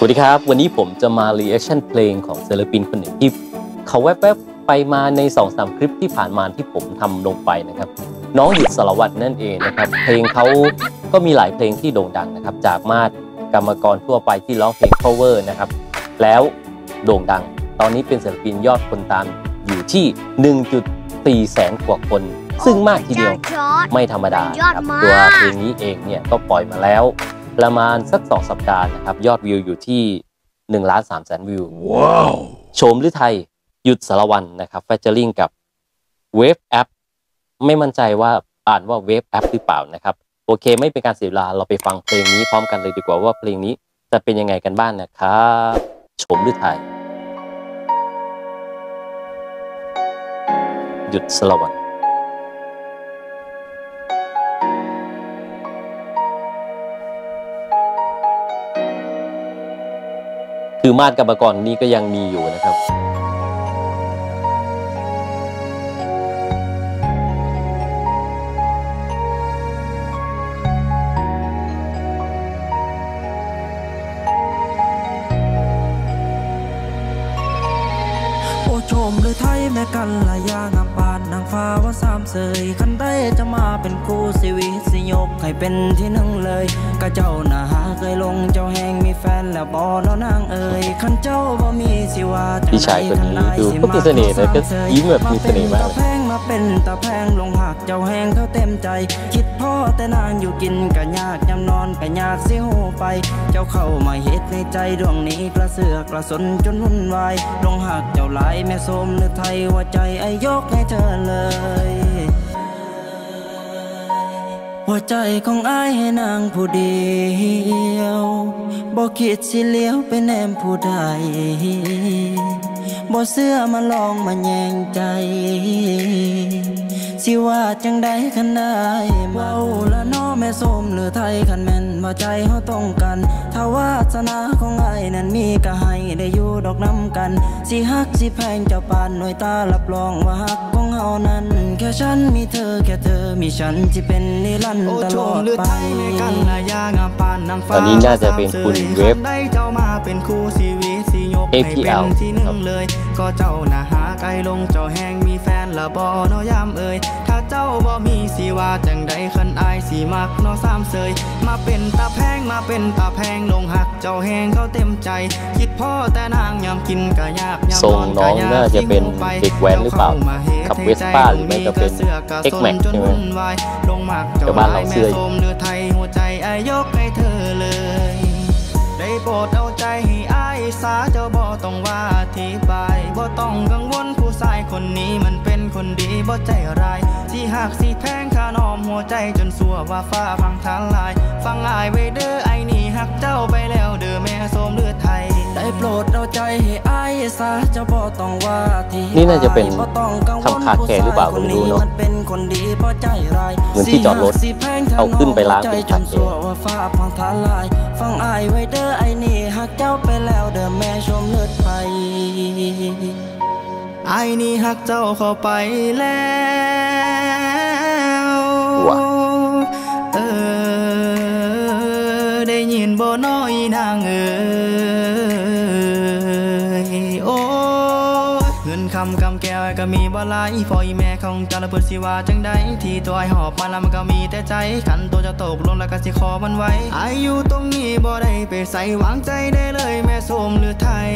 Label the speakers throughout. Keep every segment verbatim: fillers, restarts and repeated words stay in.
Speaker 1: วัสดีครับวันนี้ผมจะมารีแอคชั่นเพลงของศิลปินคนหนึ่งที่เขาแวบๆไปมาใน สองสาม คลิปที่ผ่านมาที่ผมทำลงไปนะครับน้องหยุดสารวัตรนั่นเองนะครับเพลงเขาก็มีหลายเพลงที่โด่งดังนะครับจากมาดกรรมกรทั่วไปที่ร้องเพลง cover นะครับแล้วโด่งดังตอนนี้เป็นศิลปินยอดคนตามอยู่ที่ หนึ่งจุดสี่ แสนกว่าคนซึ่งมากทีเดียวไม่ธรรมดาครับตัวเพลงนี้เองเนี่ยก็ปล่อยมาแล้วประมาณสักสองสัปดาห์นะครับยอดวิวอยู่ที่หนึ่งล้านสามแสนวิวว้าวโฉมฤทัยหยุดสารวัตรนะครับแฟเจอริ่งกับเวฟแอปไม่มั่นใจว่าอ่านว่าเวฟแอปหรือเปล่านะครับโอเคไม่เป็นการเสียเวลาเราไปฟังเพลงนี้พร้อมกันเลยดีกว่าว่าเพลงนี้จะเป็นยังไงกันบ้างนะครับโฉมฤทัยหยุดสารวัตรคือมาดกรรมกรนี้ก็ยังมีอยู่นะครับ
Speaker 2: โอ้ชมเลยไทยแม่กันละยางามปานนางฟ้าว่าสามเสยคันได้จะมาเป็นคู่ชีวิตสิยกให้เป็นที่หนึ่งเลยก็เจ้าหน้าหาเคยลงเจ้าแหงมีแฟนแล้วบ่เนาะนางเอ๋ยคันเจ้าบ่มีสิว่า
Speaker 1: พี่ชายคนนี้ดูก็มีเสน่ห์นะก็ยิ้มแบบมีเสน่ห์มาก
Speaker 2: แพงมาเป็นตาแพงลงหักเจ้าแหงเขาเต็มใจคิดพ่อแต่นางอยู่กินก็ยากยามนอนก็ยากสิหูไปเจ้าเข้ามาเฮ็ดในใจดวงนี้กระเสือกกระสนจนวุ่นวายลงหักเจ้าหลายแม่ส้มหรือไทยหัวใจไอ้ยกให้เธอเลยหัวใจของอ้ายให้นางผู้เดียวบ่คิดสิเลี้ยวไปแนมผู้ใดบ่เสื้อมาลองมาแยงใจสิว่าจังใดคันได้เมาละน้อแม่ส้มหรือไทยคันแม่นมาใจเฮาต้องกันถ้าวาสนาของอ้ายนั้นมีก็ให้ได้อยู่ดอกน้ำกันสิฮักสิแพงเจ้าปานหน่วยตารับรองว่าฮักของเฮานั้นแค่ฉันมีเธอแค่เธอมีฉันที่เป็นนิรันดร์ตลอดไป
Speaker 1: ตอนนี้น่าจะเป็นคุณเวฟ เอ พี แอล
Speaker 3: เลยก็เจ้าหน้าหาไกลลงเจ้าแหงมีแฟนละบ่เนาะยามเอ่ยถ้าเจ้าบ่มีสิว่าจังใดคันอายสิมักเนาะสามเสยมาเป็นตาแพงมาเป็นตาแพงลงหักเจ้าแหงเขาเต็มใจคิดพ่อแต่นางยามกินก็ยากยามนอนก็ยาก
Speaker 1: น่าจะเป็นเด็กแว้นหรือเปล่าขับเวสป้าหรือไม่ก็เป็น เอ็กซ์ แม็กซ์ ใช่ไหมแต่บ้านเราเสื้อ
Speaker 3: ไทยหัวใจอายยกให้เธอเลยได้โปรดเอาใจให้อายสาเจ้าบ่ต้องว่าอธิบายบ่ต้องกังวลผู้ชายคนนี้มันเป็นคนดีบ่ใจร้ายสิหักสิแพงค่าน้อมหัวใจจนสัวว่าฟ้าพังทลายฟังอายไว้เด้อไอ้นี่หักเจ้าไปแล้วเด้อแม่ส้มเลือดไทย
Speaker 2: ได้โปรดเอาใจให้อายสาเจ้าบ่ต้องว่าที่
Speaker 1: นี่น่าจะเป็นทำขาดแก่หรือเปล่าไม่รู้เนาะเหมือนที่จอดรถเอาขึ้นไปล้างเป็นขาดแก่
Speaker 2: ฟ้าพังทลายฟังอายไว้เด้อไอ้นี่หักเจ้าไปแล้วเด้อแม่ชมเลือดไทย
Speaker 3: ไอ้นี่หักเจ้าเข้าไปแล้วเออได้ยินบ่น้อยนางเอ๋ยโอ้เงินคำกำแก้วก็มีบ่หลายพออีแม่ของเจ้าละเพิ่นสิว่าจังใดที่ตัวไอ้หอบมาแล้วมันก็มีแต่ใจขันตัวจะตกลงแล้วก็สิขอมันไว้อายุตรงนี้บ่ได้ไปใส่วางใจได้เลยแม่ส้มหรือไทย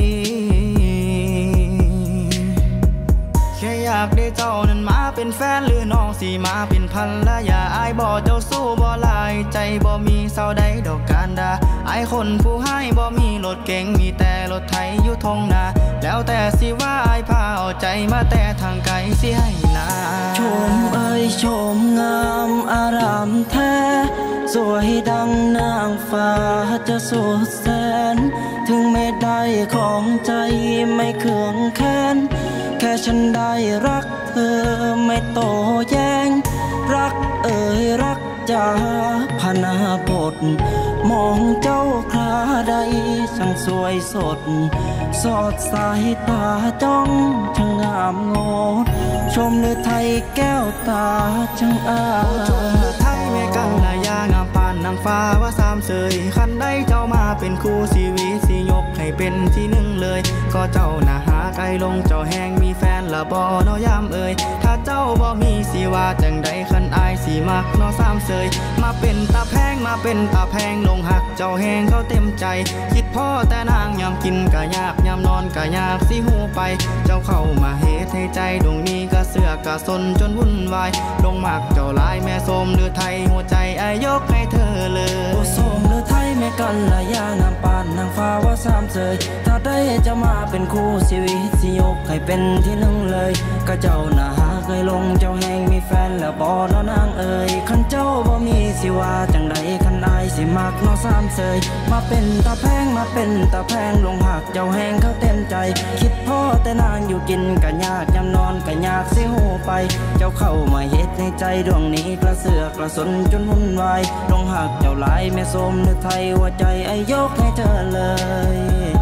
Speaker 3: แค่อยากได้เจ้านั้นมาเป็นแฟนหรือน้องสิมาเป็นภรรยาอายบ่เจ้าสู้บ่ลายใจบ่มีเศร้าใดดอกการดาไอ้คนผู้ให้บ่มีรถเก๋งมีแต่รถไถอยู่ทงนาแล้วแต่สิว่าไอ้พาเอาใจมาแต่ทางไกลสิให้นา
Speaker 2: ชมเอ้ยชมงามอารามแท้สวยดังนางฟ้าจะสุดแสนถึงไม่ได้ของใจไม่เคืองแค้นแค่ฉันได้รักเธอไม่โต้แย้งรักเอ่ยรักจะพนาบทมองเจ้าคราใดช่างสวยสดสอดสายตาจ้องช่างงามงดชมเลือไทยแก้วตาช่างอา
Speaker 3: ชมเลือไทยแม่กันละยางามปานนางฟ้าว่าสามเสยคันได้เจ้ามาเป็นคู่ชีวิตกให้เป็นที่หนึ่งเลยก็เจ้าน่ะหาไกลลงเจ้าแหงมีแฟนละบ่เนาะยามเอ่ยถ้าเจ้าบ่มีสิว่าจังใดคันอายสิมักเนาะสามเสยมาเป็นตาแพงมาเป็นตาแพงลงหักเจ้าแหงเขาเต็มใจคิดพ่อแต่นางยามกินก็ยากยามนอนก็ยากสิหูไปเจ้าเข้ามาเฮ็ดให้ใจดวงนี้ก็เสือกก็สนจนวุ่นวายลงมักเจ้าหลายแม่ส้มหรือไทยหัวใจอายยกให้เธอเลย
Speaker 2: โอ้ส้มหรือไทยแม่กันละย่างน้ำปานนางฟ้าว่าสามเสยถ้าได้จะมาเป็นคู่ชีวิตสิยกให้เป็นที่หนึ่งเลยก็เจ้าน่ะหาเคยลงเจ้าแหงมีแฟนแล้วบ่เนาะนางเอ่ยคันเจ้าบ่มีสิว่าจังใดคันอายสิมักเนาะสามเสยมาเป็นตาแพงมาเป็นตาแพงลงหักเจ้าแหงเขาเต็มใจคิดพ่อแต่นางอยู่กินก็ยากยามนอนก็ยากสิหูไปเจ้าเข้ามาเฮ็ดในใจดวงนี้กระเสือกกระสนจนวุ่นวายลงหักเจ้าหลายแม่ส้มหรือไทยหัวใจอายยกให้เธอเลย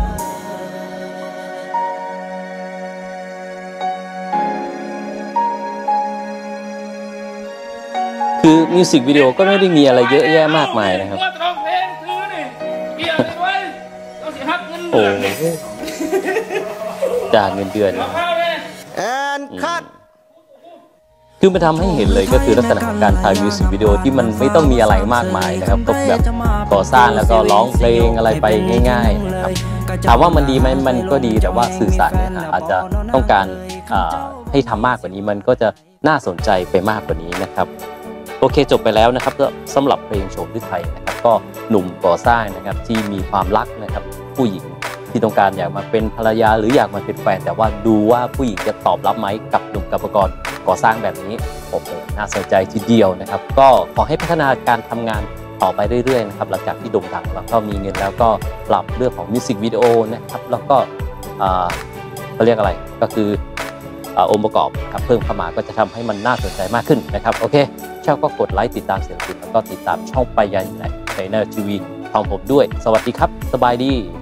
Speaker 1: คือมิวสิกวิดีโอก็ไม่ได้มีอะไรเยอะแยะมากมายนะครับโอ้จ่ายเงินเดือน
Speaker 3: แอนคัท
Speaker 1: คือมันทำให้เห็นเลยก็คือลักษณะของการถ่ายมิวสิกวิดีโอที่มันไม่ต้องมีอะไรมากมายนะครับก็แบบก่อสร้างแล้วก็ร้องเพลงอะไรไปง่ายๆนะครับถามว่ามันดีไหมมันก็ดีแต่ว่าสื่อสารเนี่ยอาจจะต้องการให้ทำมากกว่านี้มันก็จะน่าสนใจไปมากกว่านี้นะครับโอเคจบไปแล้วนะครับก็สำหรับเพลงโฉมฤทัยนะครับก็หนุ่มก่อสร้างนะครับที่มีความรักนะครับผู้หญิงที่ต้องการอยากมาเป็นภรรยาหรืออยากมาเป็นแฟนแต่ว่าดูว่าผู้หญิงจะตอบรับไหมกับหนุ่มกรรมกรก่อสร้างแบบนี้โอ้โหน่าสนใจทีเดียวนะครับก็ขอให้พัฒนาการทำงานต่อไปเรื่อยๆนะครับหลังจากที่โด่งดังแล้วก็มีเงินแล้วก็ปรับเรื่องของมิวสิกวิดีโอนะครับแล้วก็เขาเรียกอะไรก็คือองค์ประกอบครับเพิ่มเข้ามาก็จะทำให้มันน่าสนใจมากขึ้นนะครับโอเคชอบก็กดไลค์ติดตามเสียงติดแล้วก็ติดตามช่องไปยันไหนในเนอร์ทีวีของผมด้วยสวัสดีครับสบายดี